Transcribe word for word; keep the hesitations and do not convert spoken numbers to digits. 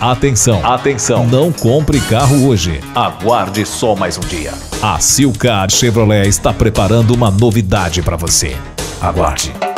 Atenção, Atenção, não compre carro hoje. aguarde só mais um dia. A Silcar Chevrolet está preparando uma novidade para você. Aguarde.